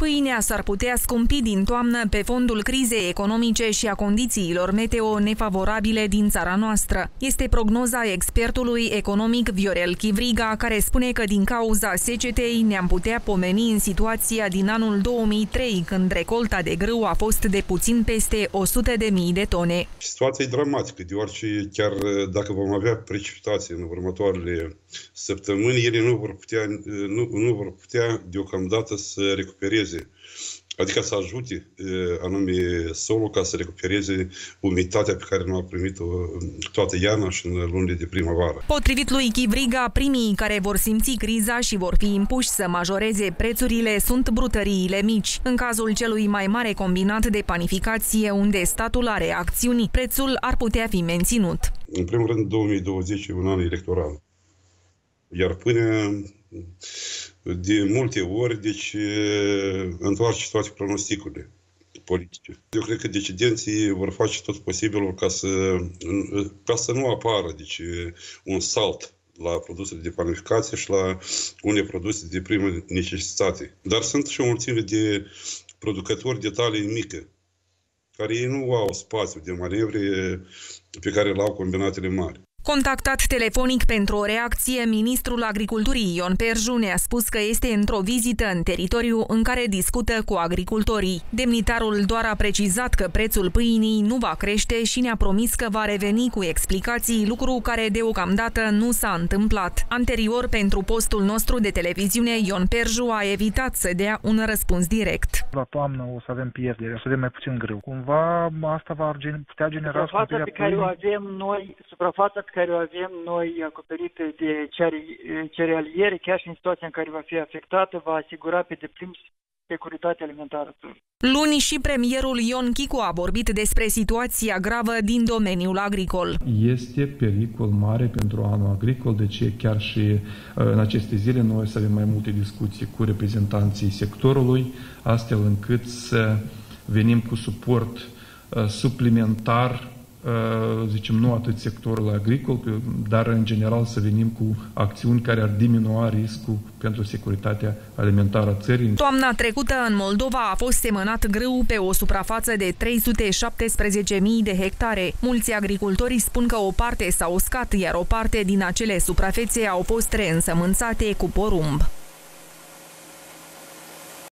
Pâinea s-ar putea scumpi din toamnă pe fondul crizei economice și a condițiilor meteo nefavorabile din țara noastră. Este prognoza expertului economic Viorel Chivriga, care spune că din cauza secetei ne-am putea pomeni în situația din anul 2003, când recolta de grâu a fost de puțin peste 100.000 de tone. Situația e dramatică, deoarece chiar dacă vom avea precipitații în următoarele săptămâni, ele nu vor putea deocamdată să recupereze, adică să ajute anume solul ca să recupereze umiditatea pe care nu a primit-o toată iarna și în lunile de primăvară. Potrivit lui Chivriga, primii care vor simți criza și vor fi impuși să majoreze prețurile sunt brutăriile mici. În cazul celui mai mare combinat de panificație, unde statul are acțiuni, prețul ar putea fi menținut. În primul rând, 2020 e un an electoral. Iar până de multe ori, deci, întoarce toate pronosticurile politice. Eu cred că decidenții vor face tot posibilul ca să nu apară deci, un salt la produsele de panificație și la unele produse de primă necesitate. Dar sunt și o mulțime de producători de talie mică, care ei nu au spațiu de manevre pe care îl au combinatele mari. Contactat telefonic pentru o reacție, ministrul Agriculturii Ion Perju ne-a spus că este într-o vizită în teritoriu în care discută cu agricultorii. Demnitarul doar a precizat că prețul pâinii nu va crește și ne-a promis că va reveni cu explicații, lucru care deocamdată nu s-a întâmplat. Anterior, pentru postul nostru de televiziune, Ion Perju a evitat să dea un răspuns direct. La toamnă o să avem pierdere, o să avem mai puțin grâu. Cumva asta va putea genera suprafața pe care o avem noi, care o avem noi acoperită de cerealiere, chiar și în situația în care va fi afectată, va asigura pe deplin securitatea alimentară. Luni și premierul Ion Chicu a vorbit despre situația gravă din domeniul agricol. Este pericol mare pentru anul agricol, de ce chiar și în aceste zile noi să avem mai multe discuții cu reprezentanții sectorului, astfel încât să venim cu suport suplimentar, zicem, nu atât sectorul agricol, dar în general să venim cu acțiuni care ar diminua riscul pentru securitatea alimentară a țării. Toamna trecută în Moldova a fost semănat grâu pe o suprafață de 317.000 de hectare. Mulți agricultori spun că o parte s-a uscat, iar o parte din acele suprafețe au fost reînsămânțate cu porumb.